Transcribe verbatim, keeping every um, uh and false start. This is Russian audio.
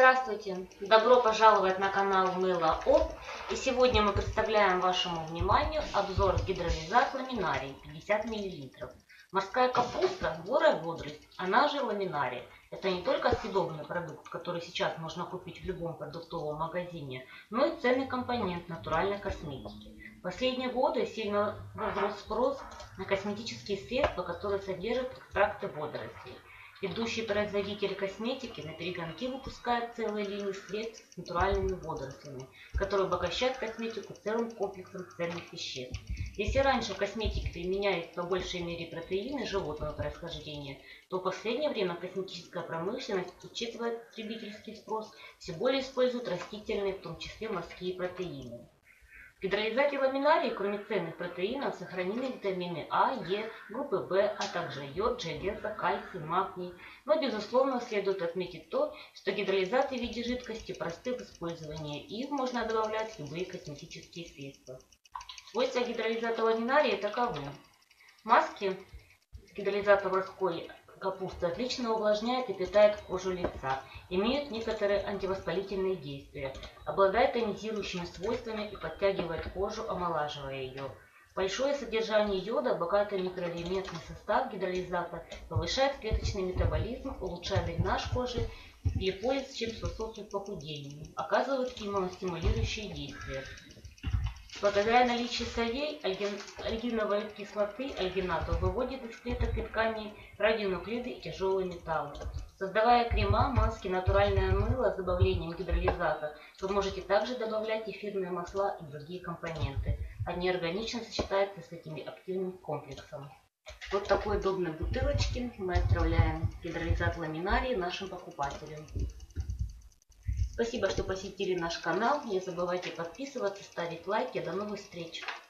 Здравствуйте! Добро пожаловать на канал Мыло Оп. И сегодня мы представляем вашему вниманию обзор гидролизат ламинарий пятьдесят миллилитров. Морская капуста – вора бодрость, она же ламинарий. Это не только съедобный продукт, который сейчас можно купить в любом продуктовом магазине, но и ценный компонент натуральной косметики. В последние годы сильно возрос спрос на косметические средства, которые содержат экстракты водорослей. Ведущий производитель косметики на перегонки выпускает целые линии средств с натуральными водорослями, которые обогащают косметику целым комплексом ценных веществ. Если раньше в косметике применялись по большей мере протеины животного происхождения, то в последнее время косметическая промышленность, учитывая потребительский спрос, все более использует растительные, в том числе морские протеины. В гидролизате ламинарий, кроме ценных протеинов, сохранены витамины А, Е, группы В, а также йод, железо, кальций, магний. Но, безусловно, следует отметить то, что гидролизаты в виде жидкости просты в использовании, и их можно добавлять в любые косметические средства. Свойства гидролизата ламинария таковы. Маски с гидролизатом морской капусты отлично увлажняют и питают кожу лица, имеют некоторые антивоспалительные действия, обладают тонизирующими свойствами и подтягивают кожу, омолаживая ее. Большое содержание йода, богатый микроэлементный состав гидролизата повышает клеточный метаболизм, улучшает дренаж кожи, липолиз, чем способствует похудению, оказывает иммуностимулирующие действия. Благодаря наличию солей, альгиновой кислоты, альгинатов выводит из клеток и тканей радионуклиды и тяжелые металлы. Создавая крема, маски, натуральное мыло с добавлением гидролизата, вы можете также добавлять эфирные масла и другие компоненты. Они органично сочетаются с этим активным комплексом. Вот такой удобной бутылочки мы отправляем гидролизат ламинарий нашим покупателям. Спасибо, что посетили наш канал. Не забывайте подписываться, ставить лайки. До новых встреч!